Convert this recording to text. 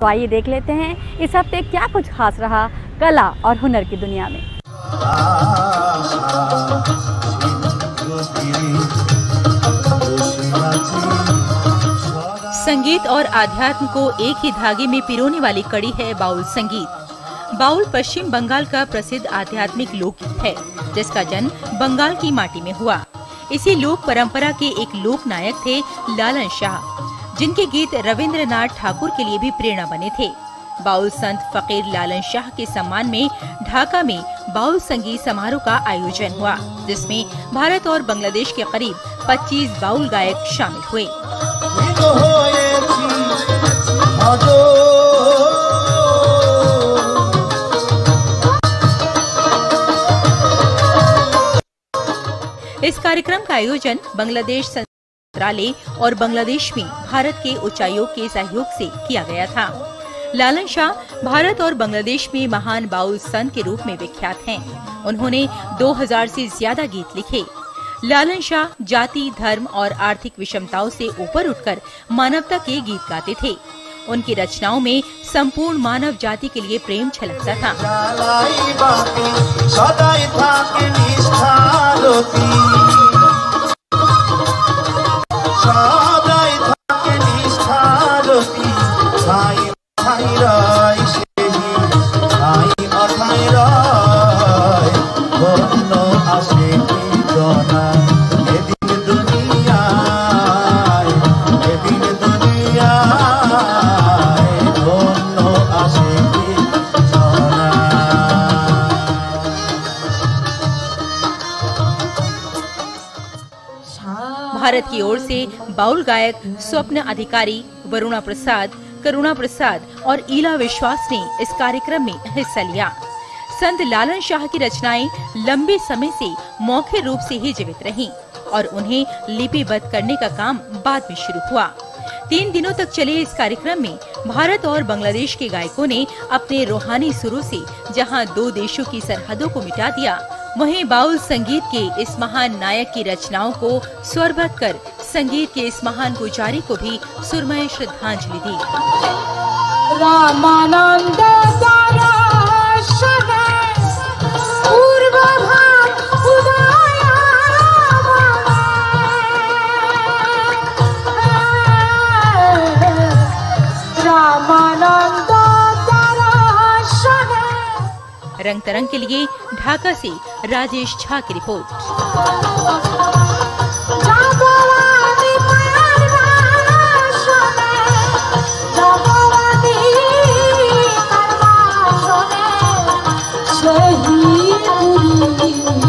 तो आइए देख लेते हैं इस हफ्ते क्या कुछ खास रहा कला और हुनर की दुनिया में। संगीत और आध्यात्म को एक ही धागे में पिरोने वाली कड़ी है बाउल संगीत। बाउल पश्चिम बंगाल का प्रसिद्ध आध्यात्मिक लोकगीत है, जिसका जन्म बंगाल की माटी में हुआ। इसी लोक परंपरा के एक लोक नायक थे लालन शाह, जिनके गीत रविंद्रनाथ ठाकुर के लिए भी प्रेरणा बने थे। बाउल संत फकीर लालन शाह के सम्मान में ढाका में बाउल संगीत समारोह का आयोजन हुआ, जिसमें भारत और बांग्लादेश के करीब 25 बाउल गायक शामिल हुए। इस कार्यक्रम का आयोजन बांग्लादेश मंत्रालय और बांग्लादेश में भारत के उच्चायोग के सहयोग से किया गया था। लालन शाह भारत और बांग्लादेश में महान बाउल संत के रूप में विख्यात हैं। उन्होंने 2000 से ज्यादा गीत लिखे। लालन शाह जाति, धर्म और आर्थिक विषमताओं से ऊपर उठकर मानवता के गीत गाते थे। उनकी रचनाओं में संपूर्ण मानव जाति के लिए प्रेम छलकता था। भारत की ओर से बाउल गायक स्वप्न अधिकारी, वरुणा प्रसाद, करुणा प्रसाद और ईला विश्वास ने इस कार्यक्रम में हिस्सा लिया। संत लालन शाह की रचनाएं लंबे समय से मौखिक रूप से ही जीवित रहीं और उन्हें लिपिबद्ध करने का काम बाद में शुरू हुआ। 3 दिनों तक चले इस कार्यक्रम में भारत और बांग्लादेश के गायकों ने अपने रूहानी सुरों से जहां 2 देशों की सरहदों को मिटा दिया, वहीं बाउल संगीत के इस महान नायक की रचनाओं को स्वरबद्ध कर संगीत के इस महान पुजारी को भी सुरमय श्रद्धांजलि दी। रामानंद रंग तरंग के लिए ढाका से राजेश झा की रिपोर्ट। सही